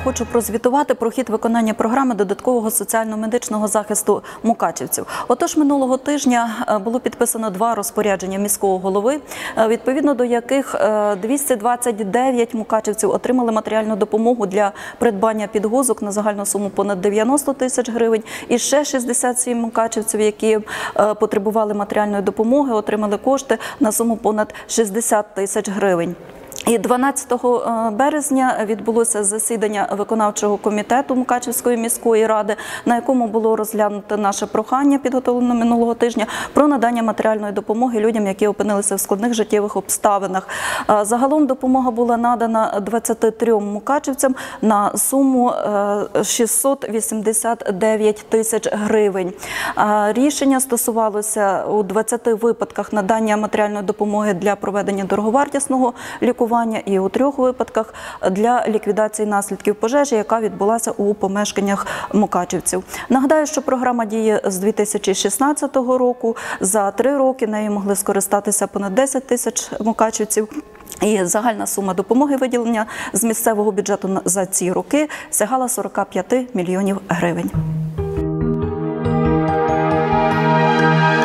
хочу прозвітувати про хід виконання програми додаткового соціально-медичного захисту мукачівців. Отож, минулого тижня було підписано 2 розпорядження міського голови, відповідно до яких 229 мукачівців отримали матеріальну допомогу для придбання підгузок на загальну суму понад 90 тисяч гривень. І ще 67 мукачівців, які потребували матеріальної допомоги, отримали кошти на суму понад 60 тисяч гривень. І 12 березня відбулося засідання виконавчого комітету Мукачівської міської ради, на якому було розглянуто наше прохання, підготовлене минулого тижня, про надання матеріальної допомоги людям, які опинилися в складних життєвих обставинах. Загалом допомога була надана 23 мукачівцям на суму 689 тисяч гривень. Рішення стосувалося у 20 випадках надання матеріальної допомоги для проведення дороговартісного лікування і у 3 випадках для ліквідації наслідків пожежі, яка відбулася у помешканнях мукачівців. Нагадаю, що програма діє з 2016 року. За 3 роки нею могли скористатися понад 10 тисяч мукачівців. І загальна сума допомоги, виділення з місцевого бюджету за ці роки, сягала 45 мільйонів гривень.